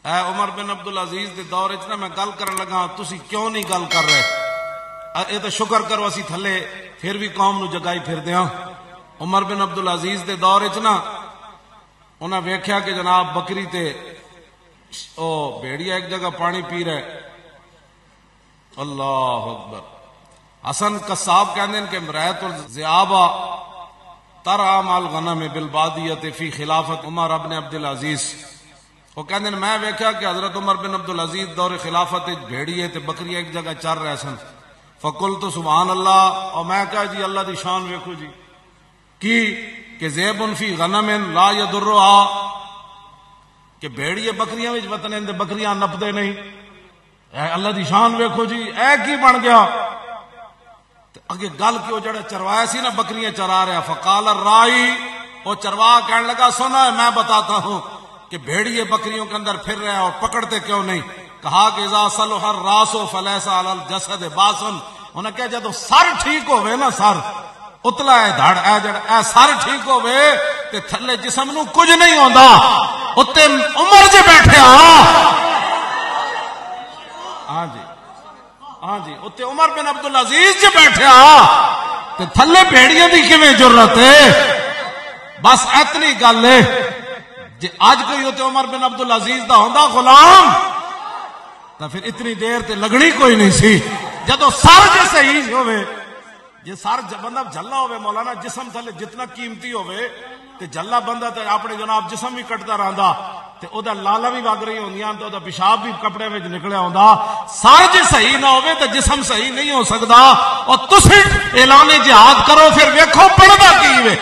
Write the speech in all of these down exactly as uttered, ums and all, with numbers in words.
اے عمر بن عبدالعزیز دے دور وچ نا میں گل کرن لگا تسی کیوں نہیں گل کر رہے؟ اے تو شکر کرو اسی تھلے پھر بھی قوم نو جگائی پھر دیاں۔ عمر بن عبدالعزیز دے دور وچ نا انہاں ویکھیا کہ جناب بکری تے او بھیڑیا ایک جگہ پانی پی رہے، اللہ اکبر۔ حسن قصاب کہندے ہیں کہ رأیت الذئابا ترعی مع الغنم بالبادیۃ فی خلافت عمر بن عبدالعزیز۔ وہ کہندے ہیں میں ویکھیا کہ حضرت عمر بن عبدالعزیز دور خلافت بھیڑیے تے بکری ایک جگہ چر رہے سن۔ فقلت سبحان اللہ، اور میں کہا جی اللہ دی شان ویکھو جی کی کہ ذئب فی غنم لا یضرها، کہ بھیڑیے بکریاں وچ وطن اندے بکریاں نپدے نہیں۔ اے اللہ دی شان ویکھو جی، اے کی بن گیا؟ اگے گل کیوں جڑا چروایا سی نا بکریاں چرا رہا، فقال الرائی، وہ چروا کہنے لگا سنا ہے میں بتاتا ہوں کہ بھیڑیے بکریوں کے اندر پھر رہے اور پکڑتے کیوں نہیں؟ کہا کہ اذا صلح الراس فلیس علی الجسد باسن، انہوں نے کہا جدو سر ٹھیک ہوئے نا، سر اتلا ہے دھڑ اے جڑا اے سر ٹھیک ہوئے تے تھلے جسم نو کچھ نہیں ہوندا۔ اتے عمر جے بیٹھے ہاں ہاں جی ہاں جی اتے عمر بن عبدالعزیز جے بیٹھے ہاں تے تھلے بھیڑیاں دی کیویں جرت ہے؟ بس اتنی گل ہے جے اج کوئی اتے عمر بن عبدالعزیز دا ہوندا غلام تو پھر اتنی دیر تے لگنی کوئی نہیں سی۔ جدو سر جے صحیح ہوئے، جے سر بندہ جھلا ہوئے مولانا، جسم تھلے جتنا قیمتی ہوئے تے جھلا بندہ تے اپنے جناب جسم بھی کٹتا رہندا تے او دا لالا بھی وگ رہی ہوندیاں تے او دا پیشاب بھی کپڑے وچ نکلیا ہوندا۔ سر جے صحیح نہ ہوئے تے جسم صحیح نہیں ہو سکدا۔ اور تسی اعلان جہاد کرو پھر ویکھو پڑھدا کی وے۔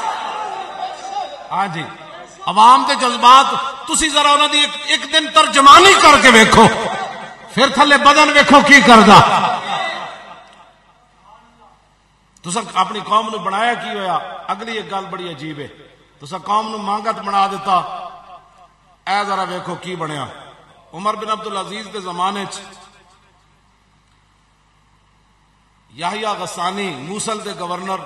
ہاں جی عوام دے جذبات تسی ذرا انہاں دی ایک, ایک دن ترجمانی کر کے ویکھو، پھر تھلے بدن ویکھو کی کردا۔ تسا اپنی قوم نو بنایا کی ہویا؟ اگلی ایک گل بڑی عجیب ہے، تسا قوم نو مانگت بنا دیتا، اے ذرا ویکھو کی بنیا۔ عمر بن عبدالعزیز دے زمانے چ یحییٰ غسانی موصل دے گورنر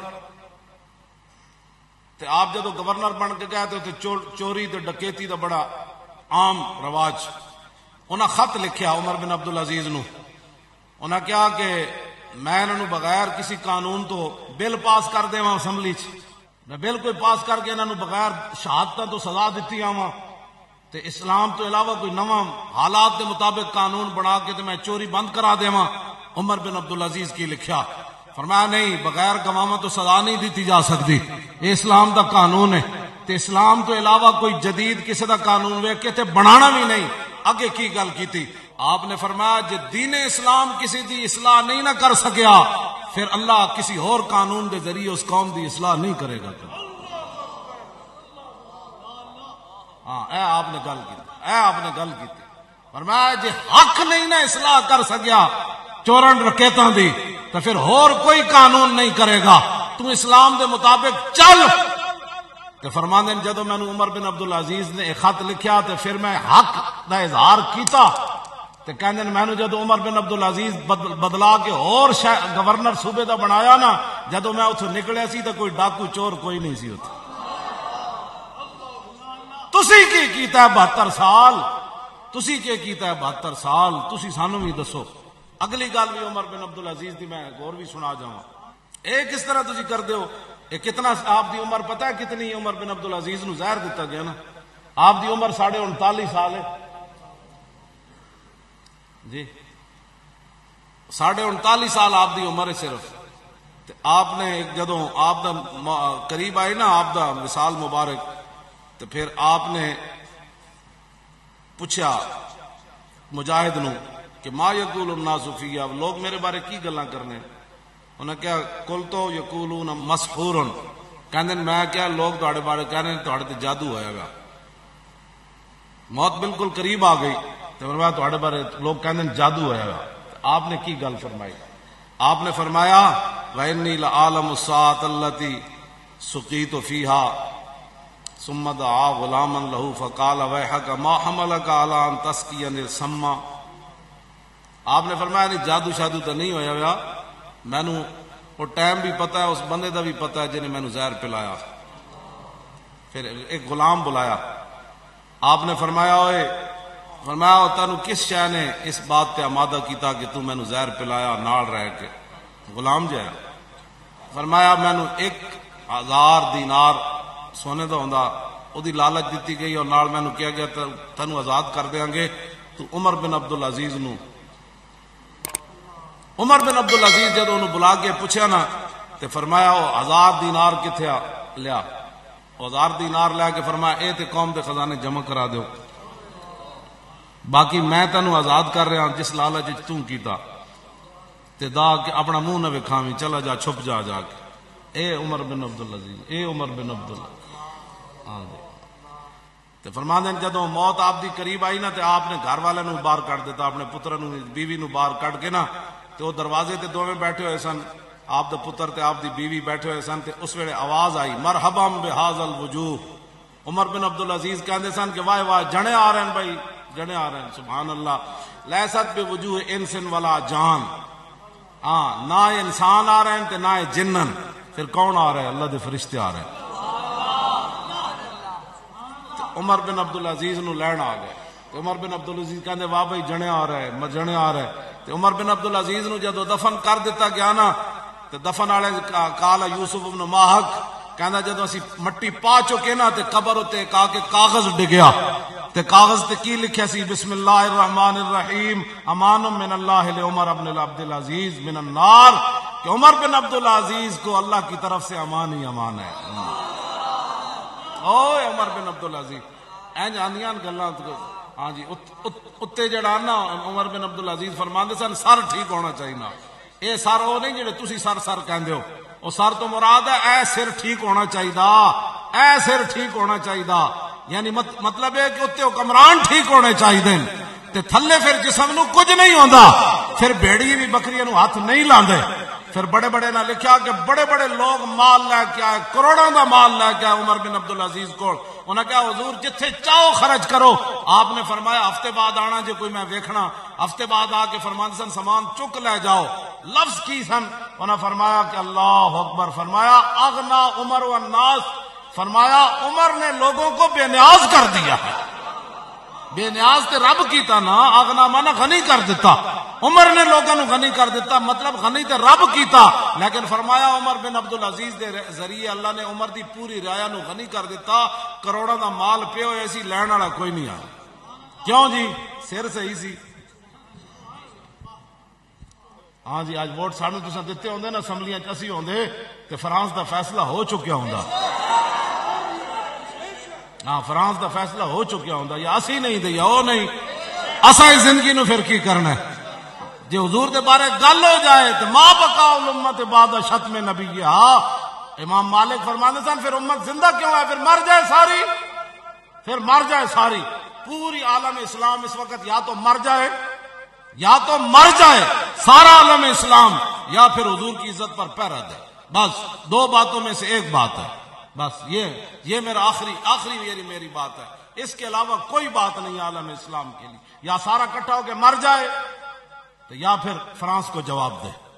تے آپ جدو گورنر بن کے گئے تے چوری تے ڈکیتی دا بڑا عام رواج۔ انہاں خط لکھیا عمر بن عبدالعزیز نو، انہاں کہا کہ میں انہوں بغیر کسی قانون تو بل پاس کر دے وہاں اسمبلی چ، میں بل کوئی پاس کر کے انہوں بغیر شہادتاں تو سزا دیتی آواں تے اسلام تو علاوہ کوئی نواں حالات کے مطابق قانون بنا کے تے میں چوری بند کرا دیواں۔ عمر بن عبدالعزیز کی لکھیا، فرمایا نہیں، بغیر گواہ تو سزا نہیں دیتی جا سکتی، یہ اسلام دا قانون ہے تے اسلام تو علاوہ کوئی جدید کسی دا قانون ویکھ کے تے بنانا بھی نہیں۔ اگے کی گل کیتی آپ نے فرمایا جے دین اسلام کسی دی اصلاح نہیں نہ کر سکیا پھر اللہ کسی اور قانون دے ذریعے اس قوم دی اصلاح نہیں کرے گا۔ ہاں اے آپ نے گل کی اے آپ نے گل کی فرمایا جے حق نہیں نہ اصلاح کر سکیا چورن ڈکیتاں دی تو پھر اور کوئی قانون نہیں کرے گا، تو اسلام دے مطابق چل۔ کہ فرماندے جدو میں نے عمر بن عبدالعزیز نے ایک خط لکھیا تو پھر میں حق دا اظہار کیتا تو کہندے میں نے جدو عمر بن عبدالعزیز بدلا کے اور گورنر صوبے دا بنایا نا، جدو میں اتھوں نکلیا سی تو کوئی ڈاکو چور کوئی نہیں سی اتھے۔ تسی کی کیتا ہے بہتر سال، تسی کی کیتا ہے بہتر سال، تسی سانو بھی دسو۔ اگلی گل بھی عمر بن عبدالعزیز دی میں غور بھی سنا جاؤں، اے کس طرح تسی کر دیو؟ اے کتنا آپ دی عمر پتہ ہے کتنی؟ عمر بن عبدالعزیز نو زہر دیتا گیا نا، آپ دی عمر ساڑھے انتالیس سال ہے جی، ساڑھے انتالیس سال آپ دی عمر ہے صرف۔ آپ نے جدو آپ دا قریب آئی نا آپ دا وصال مبارک تو پھر آپ نے پوچھا مجاہد نو کہ ما یقول الناس فیہ، لوگ میرے بارے کی گلاں کرنے؟ انہوں نے کیا کل تو یقولون مسحور، کہندے میں کیا لوگ تہاڈے بارے کہنے تہاڈے تے جادو ہویا گا، موت بالکل قریب آ گئی تو فرمایا تہاڈے بارے لوگ کہندے جادو ہویا گا۔ آپ نے کی گل فرمائی؟ آپ نے فرمایا وَإِنِّي لَأَعْلَمُ السَّاعَةَ الَّتِي سُقِيتُ فِيهَا ثُمَّ دَعَا غُلَامًا لَهُ فَقَالَ وَيْحَكَ مَا حَمَلَكَ عَلَىٰ أَن تَسْقِيَنِي السَّمَّ۔ آپ نے فرمایا نہیں جادو شادو تو نہیں ہویا ہوا، میں نو وہ ٹائم بھی پتہ ہے، اس بندے دا بھی پتہ ہے جنہیں میں نو زہر پلایا۔ پھر ایک غلام بلایا، آپ نے فرمایا اوئے فرمایا تینو کس شے نے اس بات تے آمادہ کیتا کہ تو مینو زہر پلایا نال رہ کے؟ غلام جا فرمایا مینو ایک ہزار دینار سونے دا ہوندا او دی لالچ دیتی گئی اور نال مینو کیا گیا تینو آزاد کر دیاں گے تو عمر بن عبدالعزیز نو عمر بن عبدالعزیز جدو انہوں بلا کے پوچھا نا تے فرمایا او ہزار دینار کتھے لیا؟ ہزار دینار لے کے فرمایا اے تے قوم دے خزانے جمع کرا دیو، باقی میں تینو آزاد کر رہا ہوں جس لالچ تو کیتا تے دا کہ اپنا منہ نہ وکھاویں، چلا جا چھپ جا جا کے۔ اے عمر بن عبدالعزیز، اے عمر بن عبدالعزیز ہاں جی تے فرما دیں جدو موت آپ دی قریب آئی نا تے آپ نے گھر والے نو باہر کٹ دیتا، اپنے پتر نو بیوی نو باہر کٹ کے نا تے وہ دروازے تے دوویں بیٹھے ہوئے سن، آپ دا پتر تے آپ دی بیوی بیٹھے ہوئے سن تے اس ویلے آواز آئی مرحبا بہذا الوجوہ۔ عمر بن عبدالعزیز کہندے سن کہ واہ واہ جنے آ رہے ہیں بھائی، جنے آ رہے ہیں، سبحان اللہ۔ لیست بوجوہ انس ولا جان، ہاں نہ انسان آ رہے ہیں تے نہ جنن، پھر کون آ رہے ہیں؟ اللہ دے فرشتے آ رہے ہیں۔ عمر بن عبدالعزیز نو لین آ گئے، عمر بن عبدالعزیز کہندے واہ بھائی جنے آ رہے ہیں، جنے آ رہے ہیں۔ تے عمر بن عبدالعزیز نو جدو دفن کر دیتا گیا نا تے دفن والے کالا یوسف بن ماہک کہندا جدو اسی مٹی پا چکے نا تے قبر اتے کا کے کاغذ ڈگیا تے کاغذ تے کی لکھیا سی بسم اللہ الرحمن الرحیم امان من اللہ لعمر بن عبدالعزیز من النار، کہ عمر بن عبدالعزیز کو اللہ کی طرف سے امان ہی امان ہے۔ او عمر بن عبدالعزیز این آندیاں گلاں ہاں جی اتنے جڑا نا عمر بن عبدالعزیز فرماندے سن سر ٹھیک ہونا چاہیے نا، اے سر وہ نہیں جڑے تسی سر سر کہندے ہو، وہ سر تو مراد ہے اے سر ٹھیک ہونا چاہیے، اے سر ٹھیک ہونا چاہیے، یعنی مطلب ہے کہ اتنے حکمران ٹھیک ہونے چاہیے تے تھلے پھر جسم نو کچھ نہیں ہوندا، پھر بھیڑی بھی بکریاں نو ہاتھ نہیں لاندے۔ پھر بڑے بڑے نے لکھا کہ بڑے بڑے لوگ مال لے کے آئے، کروڑوں دا مال لے کے آئے عمر بن عبدالعزیز کو، انہوں نے کہا حضور جتھے چاہو خرچ کرو، آپ نے فرمایا ہفتے بعد آنا جے کوئی میں ویکھنا، ہفتے بعد آ کے فرماندے سن سامان چک لے جاؤ، لفظ کی سن انہوں نے فرمایا کہ اللہ اکبر، فرمایا اغنا عمر والناس، فرمایا عمر نے لوگوں کو بے نیاز کر دیا ہے، بے نیاز تے رب کیتا نا، اغنا مانا غنی کر دیتا، عمر نے لوگوں کو غنی کر دیتا، مطلب غنی تے رب کیتا، لیکن فرمایا عمر بن عبدالعزیز دے ذریعے اللہ نے عمر دی پوری رعایا نو غنی کر دیتا، کروڑوں دا مال پیا ہویا سی، لین والا کوئی نہیں آیا، کیوں جی؟ سر صحیح سی۔ ہاں جی، آج ووٹ سانو تساں دتے ہوندے نا اسمبلیاں چ اسی ہوندے تے فرانس دا فیصلہ ہو چکیا ہوندا، ہاں فرانس دا فیصلہ ہو چکیا ہوندا، یا اسی نہیں دے یا او نہیں، اساں اس زندگی نو پھر کی کرنا ہے؟ جے حضور دے بارے گل ہو جائے تو ما بقا الامت بعد شتم نبی، ہاں امام مالک فرماندے سن پھر امت زندہ کیوں ہے؟ پھر مر جائے ساری، پھر مر جائے ساری، پوری عالم اسلام اس وقت یا تو مر جائے، یا تو مر جائے سارا عالم اسلام، یا پھر حضور کی عزت پر پہرا دے، بس دو باتوں میں سے ایک بات ہے، بس یہ یہ میرا آخری آخری میری میری بات ہے، اس کے علاوہ کوئی بات نہیں عالم اسلام کے لیے، یا سارا کٹھا ہو کے مر جائے تو یا پھر فرانس کو جواب دے۔